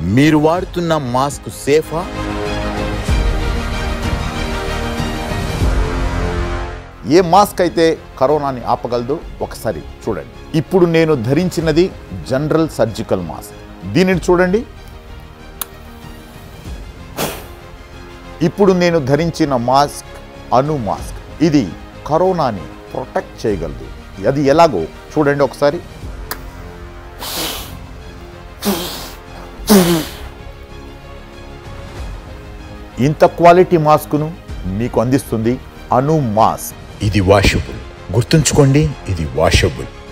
మీరు వాడుతున్న మాస్క్ సేఫా? ఏ మాస్క్ అయితే కరోనాని ఆపగలదు ఒకసారి చూడండి. ఇప్పుడు నేను ధరించినది జనరల్ సర్జికల్ మాస్క్. దీనిని చూడండి. ఇప్పుడు నేను ధరించిన మాస్క్ అణు మాస్క్. ఇది కరోనాని ప్రొటెక్ట్ చేయగలదు. అది ఎలాగో చూడండి ఒకసారి. ఇంత క్వాలిటీ మాస్క్ను మీకు అందిస్తుంది అణు మాస్క్. ఇది వాషబుల్. గుర్తుంచుకోండి, ఇది వాషబుల్.